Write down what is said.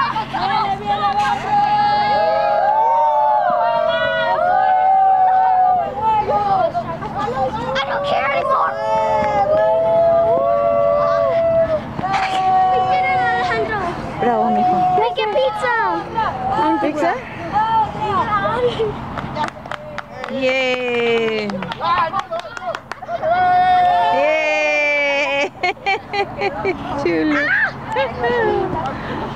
I don't care anymore. We did it, Alejandro. Bravo, mijo. Make it pizza. ¿Pizza? Yay! Yay! Chulo.